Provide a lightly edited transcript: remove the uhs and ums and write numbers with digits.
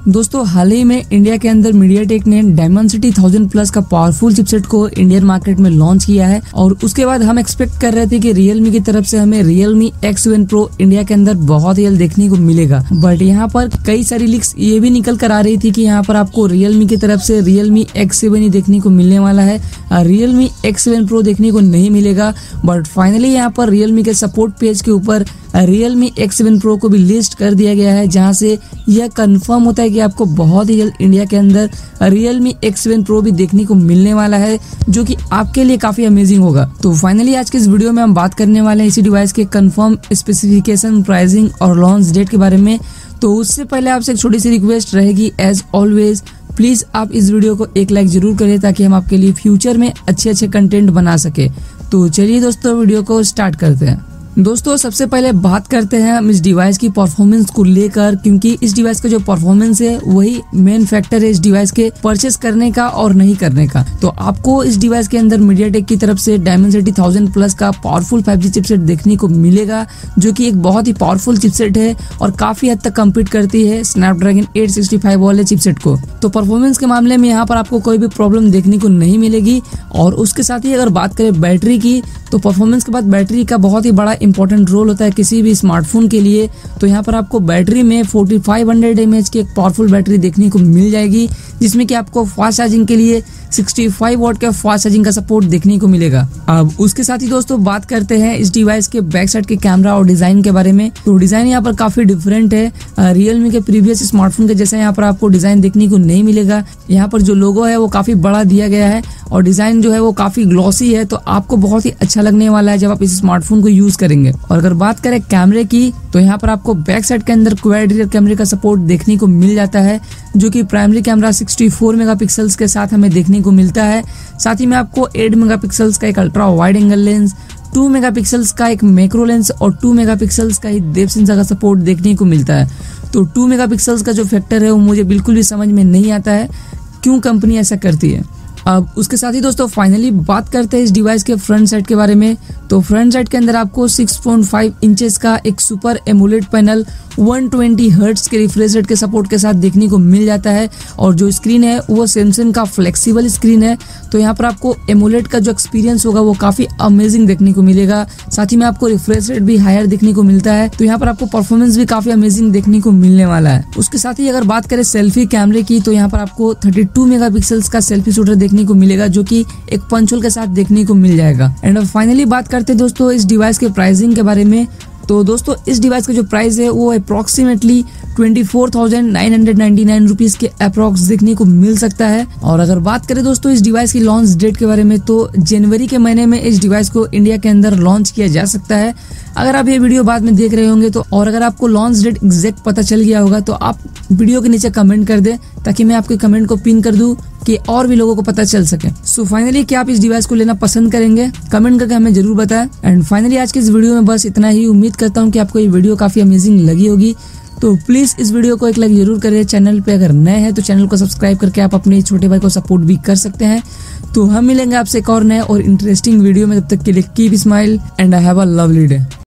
दोस्तों हाल ही में इंडिया के अंदर मीडियाटेक ने डायमेंसिटी 1000 प्लस का पावरफुल चिपसेट को इंडियन मार्केट में लॉन्च किया है और उसके बाद हम एक्सपेक्ट कर रहे थे कि Realme की तरफ से हमें Realme X7 Pro इंडिया के अंदर बहुत ही जल्द देखने को मिलेगा। बट यहाँ पर कई सारी लीक्स ये भी निकल कर आ रही थी कि यहाँ पर आपको Realme की तरफ से Realme X7 ही देखने को मिलने वाला है, Realme X7 Pro देखने को नहीं मिलेगा। बट फाइनली यहाँ पर Realme के सपोर्ट पेज के ऊपर Realme X7 Pro को भी लिस्ट कर दिया गया है, जहां से यह कंफर्म होता है कि आपको बहुत ही जल्द इंडिया के अंदर Realme X7 Pro भी देखने को मिलने वाला है, जो कि आपके लिए काफी अमेजिंग होगा। तो फाइनली आज के इस वीडियो में हम बात करने वाले हैं इसी डिवाइस के कंफर्म स्पेसिफिकेशन, प्राइसिंग और लॉन्च डेट के बारे में। तो उससे पहले आपसे एक छोटी सी रिक्वेस्ट रहेगी, एज ऑलवेज प्लीज आप इस वीडियो को एक लाइक जरूर करें ताकि हम आपके लिए फ्यूचर में अच्छे कंटेंट बना सके। तो चलिए दोस्तों वीडियो को स्टार्ट करते हैं। दोस्तों सबसे पहले बात करते हैं हम इस डिवाइस की परफॉर्मेंस को लेकर, क्योंकि इस डिवाइस का जो परफॉर्मेंस है वही मेन फैक्टर है इस डिवाइस के परचेस करने का और नहीं करने का। तो आपको इस डिवाइस के अंदर मीडियाटेक की तरफ से डायमेंसिटी 1000 प्लस का पावरफुल 5G चिपसेट देखने को मिलेगा, जो कि एक बहुत ही पावरफुल चिपसेट है और काफी हद तक कम्पीट करती है स्नैपड्रैगन 865 वाले चिपसेट को। तो परफॉर्मेंस के मामले में यहाँ पर आपको कोई भी प्रॉब्लम देखने को नहीं मिलेगी। और उसके साथ ही अगर बात करें बैटरी की, तो परफॉर्मेंस के बाद बैटरी का बहुत ही बड़ा इंपॉर्टेंट रोल होता है किसी भी स्मार्टफोन के लिए। तो यहाँ पर आपको बैटरी में 4500 mAh की एक पावरफुल बैटरी देखने को मिल जाएगी, जिसमें कि आपको फास्ट चार्जिंग के लिए 65 वॉट का फास्ट चार्जिंग का सपोर्ट देखने को मिलेगा। अब उसके साथ ही दोस्तों बात करते हैं इस डिवाइस के बैक साइड के कैमरा और डिजाइन के बारे में। तो डिजाइन यहाँ पर काफी डिफरेंट है, Realme के प्रीवियस स्मार्टफोन के जैसा यहाँ पर आपको डिजाइन देखने को नहीं मिलेगा। यहाँ पर जो लोगो है वो काफी बड़ा दिया गया है और डिजाइन जो है वो काफी ग्लॉसी है, तो आपको बहुत ही अच्छा लगने वाला है जब आप इस स्मार्टफोन को यूज करेंगे। और अगर बात करें कैमरे की, तो यहाँ पर आपको बैक साइड के अंदर क्वाड रियर कैमरे का सपोर्ट देखने को मिल जाता है, जो कि प्राइमरी कैमरा 64 मेगापिक्सल्स के साथ हमें देखने को मिलता है। साथ ही में आपको 8 मेगापिक्सल्स का एक ultra wide angle lens, 2 megapixels का एक मैक्रो लेंस और 2 मेगापिक्सल्स का ही डेप्थ सेंसर का सपोर्ट देखने को मिलता है। तो 2 मेगापिक्सल्स का जो फैक्टर है वो मुझे बिल्कुल भी समझ में नहीं आता है क्यों कंपनी ऐसा करती है। अब उसके साथ ही दोस्तों फाइनली बात करते हैं इस डिवाइस के फ्रंट साइड के बारे में। तो फ्रंट साइड के अंदर आपको 6.5 इंचेस का एक सुपर एमोलेड पैनल 120 हर्ट्ज के रिफ्रेश रेट के सपोर्ट के साथ देखने को मिल जाता है। और जो स्क्रीन है वो सैमसंग का फ्लेक्सिबल स्क्रीन है, तो यहाँ पर आपको एमोलेड का जो एक्सपीरियंस होगा वो काफी अमेजिंग देखने को मिलेगा। साथ ही में आपको रिफ्रेश रेट भी हायर देखने को मिलता है, तो यहाँ पर आपको परफॉर्मेंस भी काफी अमेजिंग देखने को मिलने वाला है। उसके साथ ही अगर बात करें सेल्फी कैमरे की, तो यहाँ पर आपको 32 मेगापिक्सल्स का सेल्फी शूटर देखने को मिलेगा, जो कि एक पंच होल के साथ देखने को मिल जाएगा। एंड फाइनली बात करते हैं दोस्तों इस डिवाइस के प्राइसिंग के बारे में। तो दोस्तों इस डिवाइस का जो प्राइस है वो अप्रोक्सीमेटली 24,999 रुपीज के अप्रोक्स देखने को मिल सकता है। और अगर बात करें दोस्तों इस डिवाइस की लॉन्च डेट के बारे में, तो जनवरी के महीने में इस डिवाइस को इंडिया के अंदर लॉन्च किया जा सकता है। अगर आप ये वीडियो बाद में देख रहे होंगे तो, और अगर आपको लॉन्च डेट एग्जैक्ट पता चल गया होगा तो आप वीडियो के नीचे कमेंट कर दें, ताकि मैं आपके कमेंट को पिन कर दूं कि और भी लोगों को पता चल सके। सो फाइनली क्या आप इस डिवाइस को लेना पसंद करेंगे? कमेंट करके हमें जरूर बताएं। एंड फाइनली आज के इस वीडियो में बस इतना ही। उम्मीद करता हूँ कि आपको ये वीडियो काफी अमेजिंग लगी होगी। तो प्लीज इस वीडियो को एक लाइक जरूर करें। चैनल पे अगर नए हैं तो चैनल को सब्सक्राइब करके आप अपने छोटे भाई को सपोर्ट भी कर सकते हैं। तो हम मिलेंगे आपसे एक और नए और इंटरेस्टिंग वीडियो में। तब तक के लिए keep smile and have a lovely day.